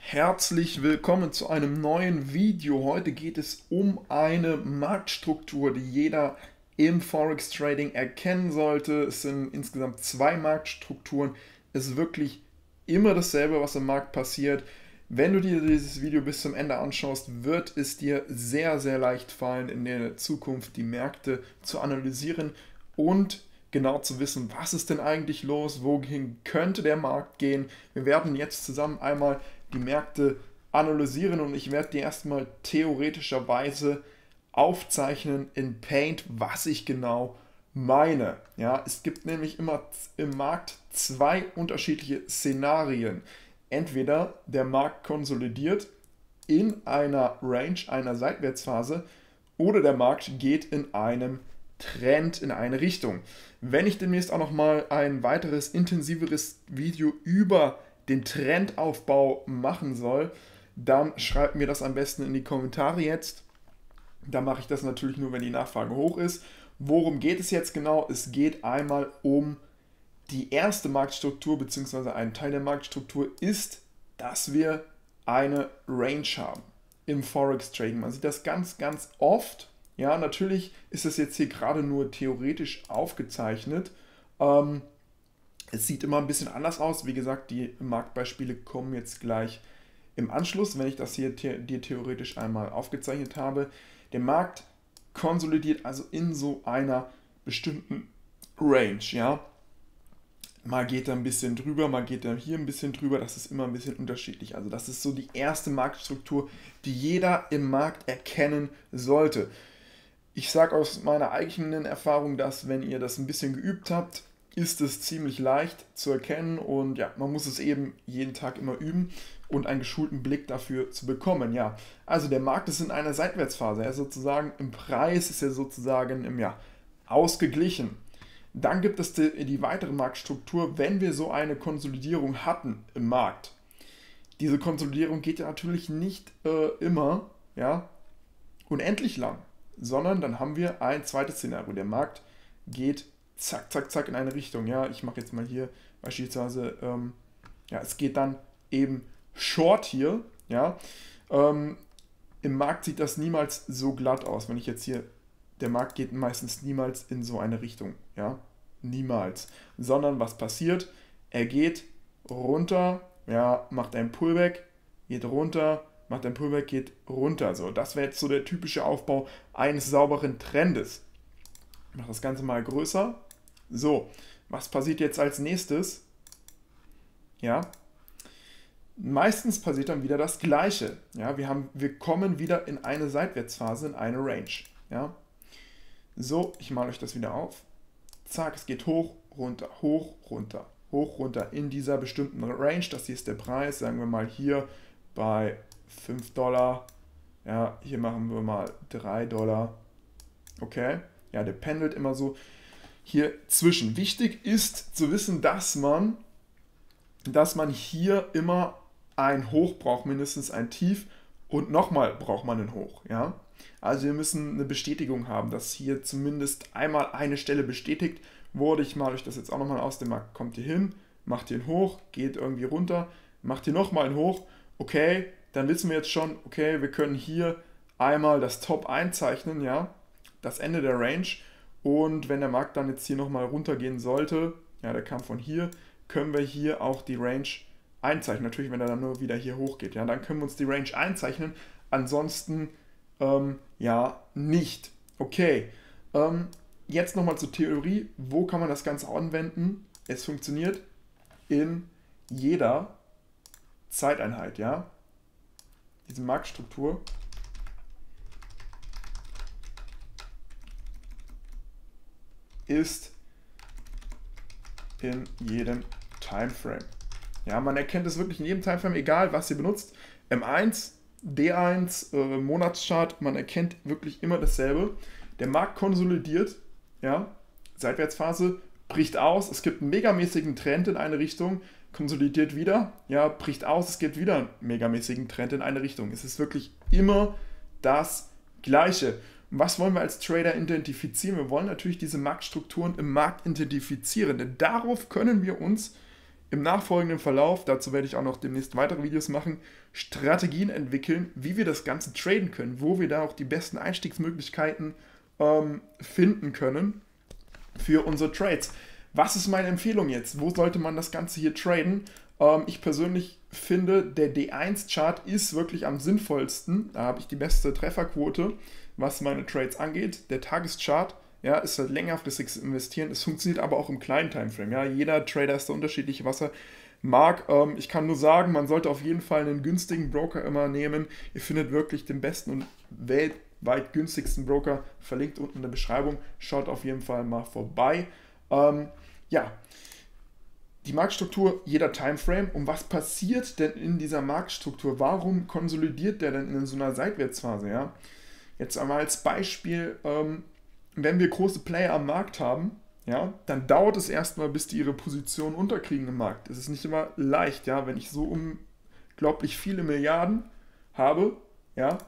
Herzlich willkommen zu einem neuen Video. Heute geht es um eine Marktstruktur, die jeder im Forex Trading erkennen sollte. Es sind insgesamt zwei Marktstrukturen. Es ist wirklich immer dasselbe, was im Markt passiert. Wenn du dir dieses Video bis zum Ende anschaust, wird es dir sehr, sehr leicht fallen, in der Zukunft die Märkte zu analysieren und genau zu wissen, was ist denn eigentlich los, wohin könnte der Markt gehen. Wir werden jetzt zusammen einmal die Märkte analysieren und ich werde dir erstmal theoretischerweise aufzeichnen in Paint, was ich genau meine. Ja, es gibt nämlich immer im Markt zwei unterschiedliche Szenarien. Entweder der Markt konsolidiert in einer Range, einer Seitwärtsphase, oder der Markt geht in einem Trend in eine Richtung. Wenn ich demnächst auch nochmal ein weiteres, intensiveres Video über den Trendaufbau machen soll, dann schreibt mir das am besten in die Kommentare jetzt. Da mache ich das natürlich nur, wenn die Nachfrage hoch ist. Worum geht es jetzt genau? Es geht einmal um die erste Marktstruktur, beziehungsweise ein Teil der Marktstruktur ist, dass wir eine Range haben im Forex Trading. Man sieht das ganz, ganz oft. Ja, natürlich ist das jetzt hier gerade nur theoretisch aufgezeichnet. Es sieht immer ein bisschen anders aus. Wie gesagt, die Marktbeispiele kommen jetzt gleich im Anschluss, wenn ich das hier dir theoretisch einmal aufgezeichnet habe. Der Markt konsolidiert also in so einer bestimmten Range. Ja? Mal geht er ein bisschen drüber, mal geht er hier ein bisschen drüber. Das ist immer ein bisschen unterschiedlich. Also das ist so die erste Marktstruktur, die jeder im Markt erkennen sollte. Ich sage aus meiner eigenen Erfahrung, dass wenn ihr das ein bisschen geübt habt, ist es ziemlich leicht zu erkennen und ja, man muss es eben jeden Tag immer üben und einen geschulten Blick dafür zu bekommen. Ja, also der Markt ist in einer Seitwärtsphase. Er ist sozusagen im Preis, ist er sozusagen ausgeglichen. Dann gibt es die weitere Marktstruktur, wenn wir so eine Konsolidierung hatten im Markt. Diese Konsolidierung geht ja natürlich nicht immer unendlich lang, sondern dann haben wir ein zweites Szenario. Der Markt geht zack, zack, zack in eine Richtung. Ja, ich mache jetzt mal hier beispielsweise, es geht dann eben Short hier. Ja, im Markt sieht das niemals so glatt aus. Wenn ich jetzt hier, der Markt geht meistens niemals in so eine Richtung. Ja, niemals. Sondern was passiert? Er geht runter, ja, macht einen Pullback, geht runter, macht ein Pullback, geht runter. So, das wäre jetzt so der typische Aufbau eines sauberen Trendes. Ich mache das Ganze mal größer. So, was passiert jetzt als nächstes? Ja, meistens passiert dann wieder das Gleiche. Ja, wir kommen wieder in eine Seitwärtsphase, in eine Range. Ja, so, ich male euch das wieder auf. Zack, es geht hoch, runter, hoch, runter, hoch, runter in dieser bestimmten Range. Das hier ist der Preis, sagen wir mal hier bei $5. Ja, hier machen wir mal $3. Okay, ja, der pendelt immer so hier zwischen. Wichtig ist zu wissen, dass man hier immer ein Hoch braucht, mindestens ein Tief und nochmal braucht man ein Hoch. Ja? Also wir müssen eine Bestätigung haben, dass hier zumindest einmal eine Stelle bestätigt wurde. Ich male euch das jetzt auch nochmal aus. Der Markt kommt hier hin, macht hier ein Hoch, geht irgendwie runter, macht hier nochmal ein Hoch. Okay, dann wissen wir jetzt schon, okay, wir können hier einmal das Top einzeichnen, ja, das Ende der Range. Und wenn der Markt dann jetzt hier nochmal runtergehen sollte, ja, der kam von hier, können wir hier auch die Range einzeichnen. Natürlich, wenn er dann nur wieder hier hochgeht, ja, dann können wir uns die Range einzeichnen. Ansonsten, nicht. Okay, jetzt nochmal zur Theorie. Wo kann man das Ganze anwenden? Es funktioniert in jeder Zeiteinheit, ja. Diese Marktstruktur ist in jedem Timeframe. Ja, man erkennt es wirklich in jedem Timeframe, egal was ihr benutzt. M1, D1, Monatschart, man erkennt wirklich immer dasselbe. Der Markt konsolidiert, ja, Seitwärtsphase, bricht aus, es gibt einen megamäßigen Trend in eine Richtung, konsolidiert wieder, ja, bricht aus, es gibt wieder einen megamäßigen Trend in eine Richtung. Es ist wirklich immer das Gleiche. Und was wollen wir als Trader identifizieren? Wir wollen natürlich diese Marktstrukturen im Markt identifizieren, denn darauf können wir uns im nachfolgenden Verlauf, dazu werde ich auch noch demnächst weitere Videos machen, Strategien entwickeln, wie wir das Ganze traden können, wo wir da auch die besten Einstiegsmöglichkeiten finden können für unsere Trades. Was ist meine Empfehlung jetzt? Wo sollte man das Ganze hier traden? Ich persönlich finde, der D1-Chart ist wirklich am sinnvollsten. Da habe ich die beste Trefferquote, was meine Trades angeht. Der Tageschart, ja, ist halt längerfristiges Investieren. Es funktioniert aber auch im kleinen Timeframe. Ja. Jeder Trader ist da unterschiedlich, was er mag. Ich kann nur sagen, man sollte auf jeden Fall einen günstigen Broker immer nehmen. Ihr findet wirklich den besten und weltweit günstigsten Broker verlinkt unten in der Beschreibung. Schaut auf jeden Fall mal vorbei. Ja, die Marktstruktur, jeder Timeframe. Und was passiert denn in dieser Marktstruktur? Warum konsolidiert der denn in so einer Seitwärtsphase? Ja? Jetzt einmal als Beispiel, wenn wir große Player am Markt haben, ja, dann dauert es erstmal, bis die ihre Position unterkriegen im Markt. Es ist nicht immer leicht, ja, wenn ich so unglaublich viele Milliarden habe, ja,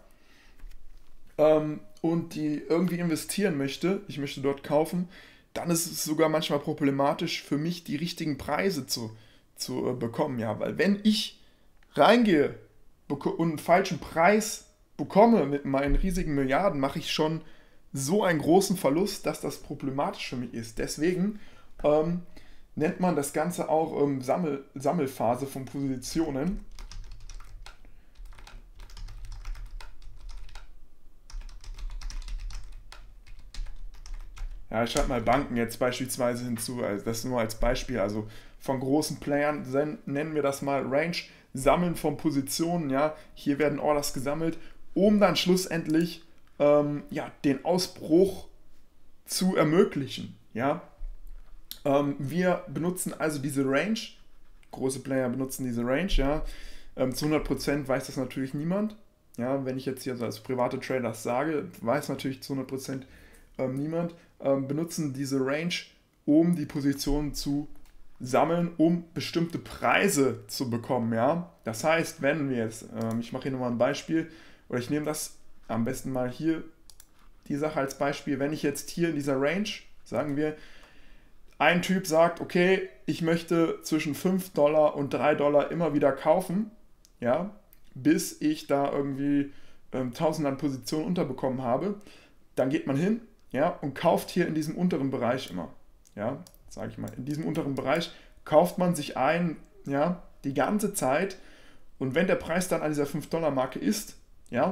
und die irgendwie investieren möchte, ich möchte dort kaufen, dann ist es sogar manchmal problematisch für mich, die richtigen Preise zu bekommen, ja, weil wenn ich reingehe und einen falschen Preis bekomme mit meinen riesigen Milliarden, mache ich schon so einen großen Verlust, dass das problematisch für mich ist. Deswegen nennt man das Ganze auch Sammelphase von Positionen. Ja, ich schreibe mal Banken jetzt beispielsweise hinzu, also das nur als Beispiel, also von großen Playern nennen wir das mal Range, Sammeln von Positionen, ja, hier werden Orders gesammelt, um dann schlussendlich ja, den Ausbruch zu ermöglichen, ja. Wir benutzen also diese Range, große Player benutzen diese Range, ja, zu 100% weiß das natürlich niemand, ja, wenn ich jetzt hier so als private Trader das sage, weiß natürlich zu 100% niemand, benutzen diese Range, um die Positionen zu sammeln, um bestimmte Preise zu bekommen, ja. Das heißt, wenn wir jetzt, ich mache hier nochmal ein Beispiel, oder ich nehme das am besten mal hier, die Sache als Beispiel, wenn ich jetzt hier in dieser Range, sagen wir, ein Typ sagt, okay, ich möchte zwischen 5 Dollar und 3 Dollar immer wieder kaufen, ja, bis ich da irgendwie 1000 an Positionen unterbekommen habe, dann geht man hin, ja, und kauft hier in diesem unteren Bereich immer, ja, sage ich mal, in diesem unteren Bereich kauft man sich ein, ja, die ganze Zeit, und wenn der Preis dann an dieser 5-Dollar-Marke ist, ja,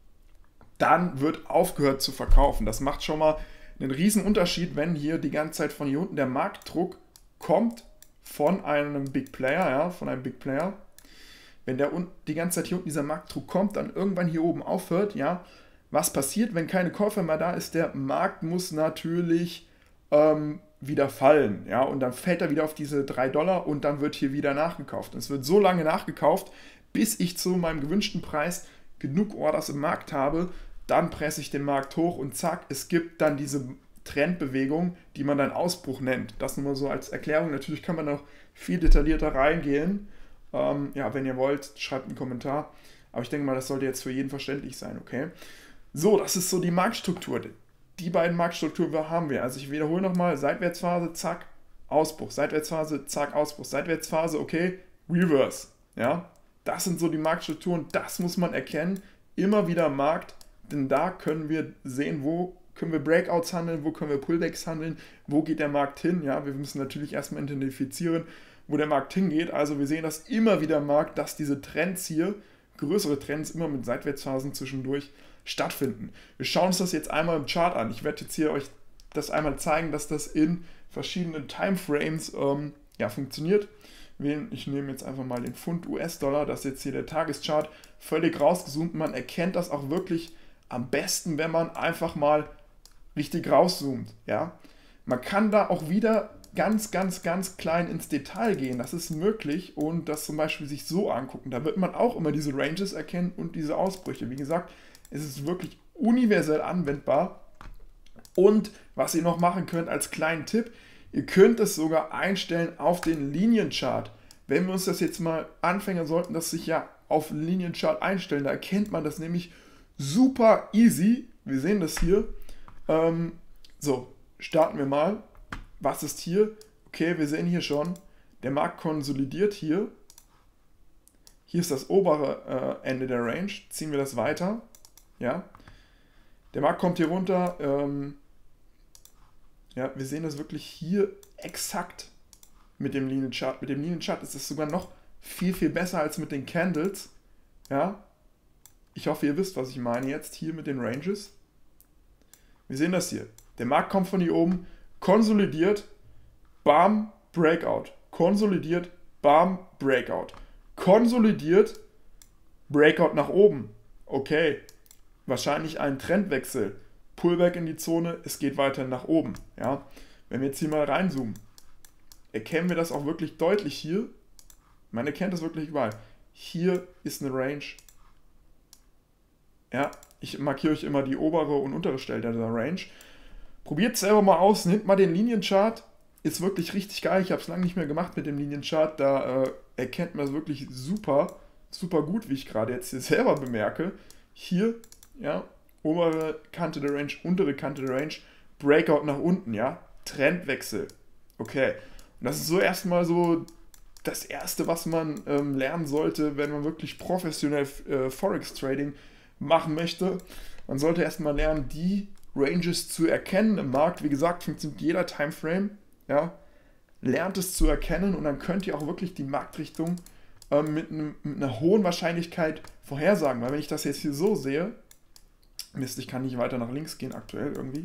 dann wird aufgehört zu verkaufen. Das macht schon mal einen riesen Unterschied, wenn hier die ganze Zeit von hier unten der Marktdruck kommt von einem Big Player, ja, von einem Big Player. Wenn der die ganze Zeit hier unten dieser Marktdruck kommt, dann irgendwann hier oben aufhört, ja, was passiert, wenn keine Käufer mehr da ist? Der Markt muss natürlich wieder fallen, ja, und dann fällt er wieder auf diese 3 Dollar und dann wird hier wieder nachgekauft. Und es wird so lange nachgekauft, bis ich zu meinem gewünschten Preis genug Orders im Markt habe, dann presse ich den Markt hoch und zack, es gibt dann diese Trendbewegung, die man dann Ausbruch nennt. Das nur mal so als Erklärung. Natürlich kann man noch viel detaillierter reingehen. Ja, wenn ihr wollt, schreibt einen Kommentar. Aber ich denke mal, das sollte jetzt für jeden verständlich sein, okay? So, das ist so die Marktstruktur. Die beiden Marktstrukturen haben wir. Also ich wiederhole nochmal, Seitwärtsphase, zack, Ausbruch. Seitwärtsphase, zack, Ausbruch. Seitwärtsphase, okay, Reverse. Ja, das sind so die Marktstrukturen. Das muss man erkennen. Immer wieder am Markt. Denn da können wir sehen, wo können wir Breakouts handeln, wo können wir Pullbacks handeln, wo geht der Markt hin. Ja, wir müssen natürlich erstmal identifizieren, wo der Markt hingeht. Also wir sehen das immer wieder am Markt, dass diese Trends hier, größere Trends, immer mit Seitwärtsphasen zwischendurch stattfinden. Wir schauen uns das jetzt einmal im Chart an. Ich werde jetzt hier euch das einmal zeigen, dass das in verschiedenen Timeframes ja, funktioniert. Ich nehme jetzt einfach mal den Pfund US-Dollar, das ist jetzt hier der Tageschart, völlig rausgezoomt. Man erkennt das auch wirklich am besten, wenn man einfach mal richtig rauszoomt. Ja? Man kann da auch wieder ganz klein ins Detail gehen. Das ist möglich und das zum Beispiel sich so angucken. Da wird man auch immer diese Ranges erkennen und diese Ausbrüche. Wie gesagt, es ist wirklich universell anwendbar. Und was ihr noch machen könnt als kleinen Tipp, ihr könnt es sogar einstellen auf den Linienchart. Wenn wir uns das jetzt mal, Anfänger sollten das sich ja auf den Linienchart einstellen, da erkennt man das nämlich super easy. Wir sehen das hier. So, starten wir mal. Was ist hier? Okay, wir sehen hier schon, Der Markt konsolidiert hier. Hier ist das obere Ende der Range. Ziehen wir das weiter. Ja. Der Markt kommt hier runter. Ja, wir sehen das wirklich hier exakt mit dem Linienchart. Mit dem Linienchart ist es sogar noch viel, viel besser als mit den Candles. Ja. Ich hoffe, ihr wisst, was ich meine jetzt hier mit den Ranges. Wir sehen das hier. Der Markt kommt von hier oben, konsolidiert, bam, Breakout. Konsolidiert, bam, Breakout. Konsolidiert, Breakout nach oben. Okay, wahrscheinlich ein Trendwechsel. Pullback in die Zone, es geht weiter nach oben. Ja? Wenn wir jetzt hier mal reinzoomen, erkennen wir das auch wirklich deutlich hier. Man erkennt das wirklich überall. Hier ist eine Range. Ja, ich markiere euch immer die obere und untere Stelle der Range. Probiert es selber mal aus, nehmt mal den Linienchart. Ist wirklich richtig geil. Ich habe es lange nicht mehr gemacht mit dem Linienchart. Da erkennt man es wirklich super, super gut, wie ich gerade jetzt hier selber bemerke. Hier, ja, obere Kante der Range, untere Kante der Range, Breakout nach unten, ja, Trendwechsel. Okay, und das ist so erstmal so das Erste, was man lernen sollte, wenn man wirklich professionell Forex-Trading machen möchte. Man sollte erstmal lernen, die Ranges zu erkennen im Markt. Wie gesagt, funktioniert jeder Timeframe. Ja, lernt es zu erkennen und dann könnt ihr auch wirklich die Marktrichtung mit einer hohen Wahrscheinlichkeit vorhersagen. Weil wenn ich das jetzt hier so sehe, Mist, ich kann nicht weiter nach links gehen aktuell irgendwie.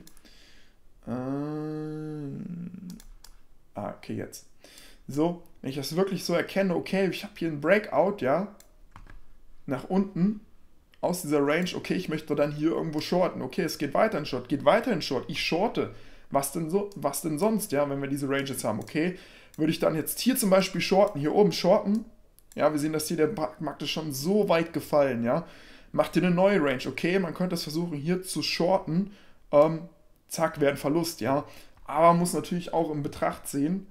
Okay, jetzt. So, wenn ich das wirklich so erkenne, okay, ich habe hier einen Breakout, ja, nach unten, aus dieser Range, okay, ich möchte dann hier irgendwo shorten, okay, es geht weiter in Short, ich shorte. Was denn sonst, ja, wenn wir diese Ranges haben, okay, würde ich dann jetzt hier zum Beispiel shorten, hier oben shorten, ja, wir sehen, dass hier der Markt ist schon so weit gefallen, ja, macht hier eine neue Range, okay, man könnte es versuchen, hier zu shorten, zack, wäre ein Verlust, ja, aber man muss natürlich auch in Betracht ziehen,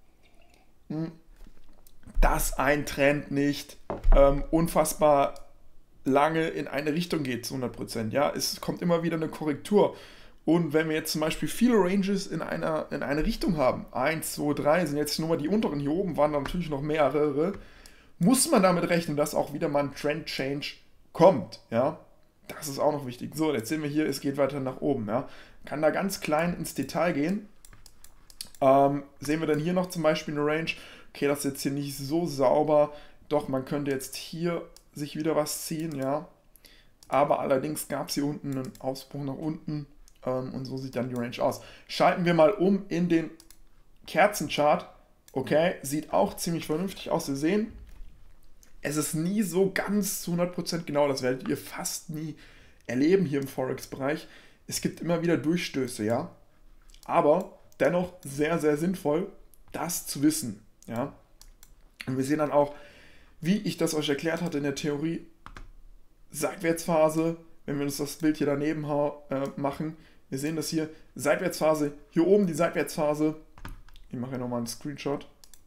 dass ein Trend nicht unfassbar lange in eine Richtung geht zu 100%, ja, es kommt immer wieder eine Korrektur. Und wenn wir jetzt zum Beispiel viele Ranges in eine Richtung haben, 1, 2, 3, sind jetzt nur mal die unteren, hier oben waren da natürlich noch mehrere, muss man damit rechnen, dass auch wieder mal ein Trend-Change kommt, ja. Das ist auch noch wichtig. So, jetzt sehen wir hier, es geht weiter nach oben, ja. Kann da ganz klein ins Detail gehen. Sehen wir dann hier noch zum Beispiel eine Range, okay, das ist jetzt hier nicht so sauber, doch man könnte jetzt hier sich wieder was ziehen, ja. Aber allerdings gab es hier unten einen Ausbruch nach unten. Und so sieht dann die Range aus. Schalten wir mal um in den Kerzenchart. Okay, sieht auch ziemlich vernünftig aus. Wir sehen, es ist nie so ganz zu 100% genau. Das werdet ihr fast nie erleben hier im Forex-Bereich. Es gibt immer wieder Durchstöße, ja. Aber dennoch sehr, sehr sinnvoll, das zu wissen, ja. Und wir sehen dann auch, wie ich das euch erklärt hatte in der Theorie, Seitwärtsphase, wenn wir uns das Bild hier daneben machen, wir sehen das hier, Seitwärtsphase, hier oben die Seitwärtsphase, ich mache hier nochmal einen Screenshot.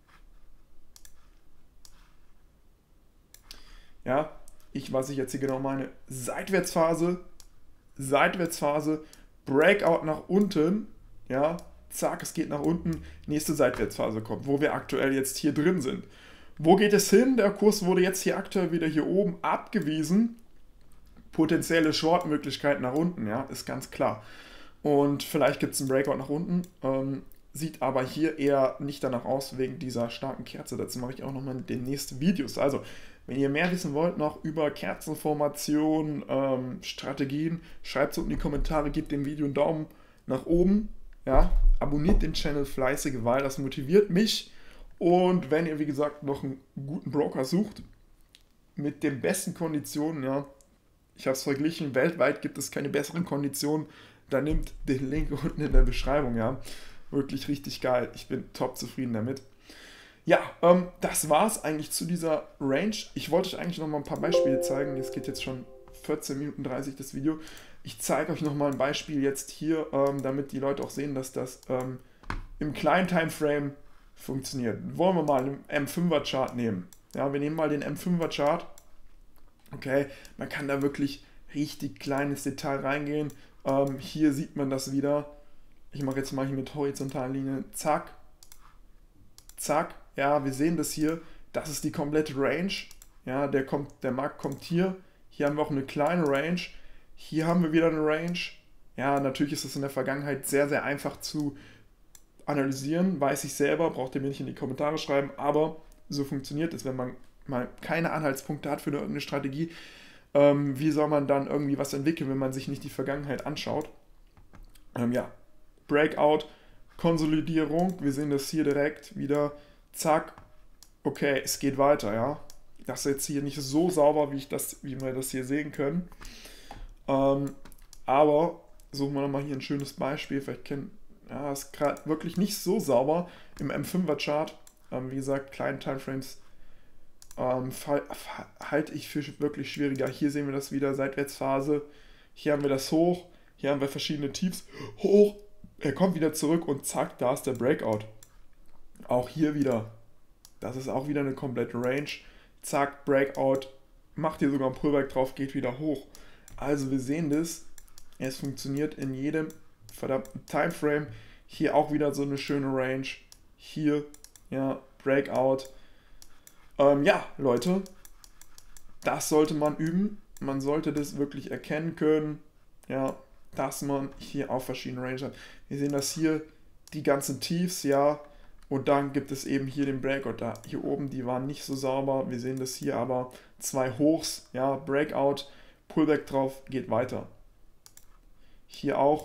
Ja, was ich jetzt hier genau meine, Seitwärtsphase, Breakout nach unten, ja, zack, es geht nach unten, nächste Seitwärtsphase kommt, wo wir aktuell jetzt hier drin sind. Wo geht es hin? Der Kurs wurde jetzt hier aktuell wieder hier oben abgewiesen. Potenzielle Short-Möglichkeiten nach unten, ja, ist ganz klar. Und vielleicht gibt es einen Breakout nach unten, sieht aber hier eher nicht danach aus, wegen dieser starken Kerze. Dazu mache ich auch nochmal in den nächsten Videos. Also, wenn ihr mehr wissen wollt noch über Kerzenformationen, Strategien, schreibt es unten in die Kommentare, gebt dem Video einen Daumen nach oben, ja, abonniert den Channel fleißig, weil das motiviert mich. Und wenn ihr, wie gesagt, noch einen guten Broker sucht, mit den besten Konditionen, ja, ich habe es verglichen, weltweit gibt es keine besseren Konditionen, dann nehmt den Link unten in der Beschreibung, ja, wirklich richtig geil, ich bin top zufrieden damit. Ja, das war es eigentlich zu dieser Range. Ich wollte euch eigentlich noch mal ein paar Beispiele zeigen, es geht jetzt schon 14 Minuten 30 das Video. Ich zeige euch noch mal ein Beispiel jetzt hier, damit die Leute auch sehen, dass das im kleinen Timeframe funktioniert. Wollen wir mal einen M5er-Chart nehmen. Ja, wir nehmen mal den M5er-Chart. Okay, man kann da wirklich richtig kleines Detail reingehen. Hier sieht man das wieder. Ich mache jetzt mal hier mit horizontalen Linien. Zack, zack. ja, wir sehen das hier, das ist die komplette Range. Ja, der Markt kommt hier. Hier haben wir auch eine kleine Range. Hier haben wir wieder eine Range. Ja, natürlich ist es in der Vergangenheit sehr, sehr einfach zu analysieren. Weiß ich selber, braucht ihr mir nicht in die Kommentare schreiben. Aber so funktioniert es, wenn man mal keine Anhaltspunkte hat für irgendeine Strategie. Wie soll man dann irgendwie was entwickeln, wenn man sich nicht die Vergangenheit anschaut? Ja, Breakout, Konsolidierung. Wir sehen das hier direkt wieder. Zack. Okay, es geht weiter, ja. Das ist jetzt hier nicht so sauber, wie wir das hier sehen können. Aber suchen wir nochmal hier ein schönes Beispiel. Vielleicht ja, ist gerade wirklich nicht so sauber im M5er-Chart. Wie gesagt, kleine Timeframes halte ich für wirklich schwieriger. Hier sehen wir das wieder, Seitwärtsphase. Hier haben wir das Hoch. Hier haben wir verschiedene Tiefs. Hoch. Er kommt wieder zurück und zack, da ist der Breakout. Auch hier wieder. Das ist auch wieder eine komplette Range. Zack, Breakout. Macht hier sogar ein Pullback drauf, geht wieder hoch. Also wir sehen das. Es funktioniert in jedem verdammten Timeframe. Hier auch wieder so eine schöne Range. Hier, ja, Breakout. Ja, Leute, das sollte man üben. Man sollte das wirklich erkennen können, ja, dass man hier auch verschiedene Ranges hat. Wir sehen das hier, die ganzen Tiefs, ja, und dann gibt es eben hier den Breakout. Da hier oben, die waren nicht so sauber. Wir sehen das hier aber, 2 Hochs, ja, Breakout, Pullback drauf, geht weiter. Hier auch.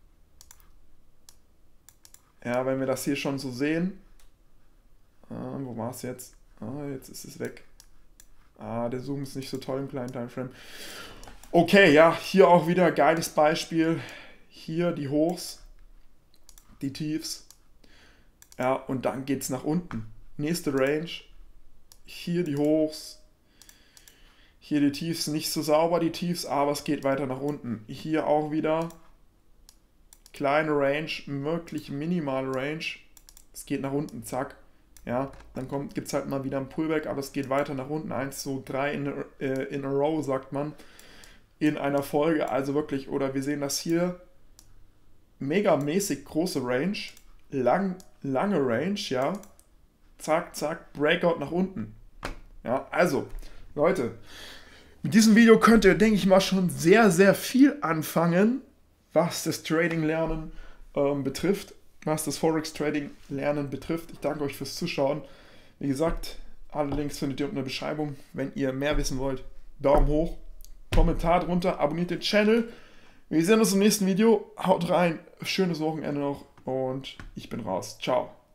Ja, wenn wir das hier schon so sehen. Wo war es jetzt? Jetzt ist es weg. Der Zoom ist nicht so toll im kleinen Timeframe. Okay, ja, hier auch wieder geiles Beispiel. Hier die Hochs, die Tiefs. Ja, und dann geht es nach unten. Nächste Range. Hier die Hochs. Hier die Tiefs, nicht so sauber die Tiefs, aber es geht weiter nach unten. Hier auch wieder kleine Range, wirklich minimale Range. Es geht nach unten, zack. Ja, dann gibt es halt mal wieder ein Pullback, aber es geht weiter nach unten. 1, 2, 3 in a row, sagt man. In einer Folge, also wirklich, oder wir sehen das hier. Megamäßig große Range. Lange Range, ja. Zack, zack, Breakout nach unten. Ja, also, Leute, mit diesem Video könnt ihr, denke ich mal, schon sehr, sehr viel anfangen, was das Trading-Lernen betrifft. Was das Forex-Trading-Lernen betrifft. Ich danke euch fürs Zuschauen. Wie gesagt, alle Links findet ihr unten in der Beschreibung. Wenn ihr mehr wissen wollt, Daumen hoch, Kommentar drunter, abonniert den Channel. Wir sehen uns im nächsten Video. Haut rein, schönes Wochenende noch und ich bin raus. Ciao.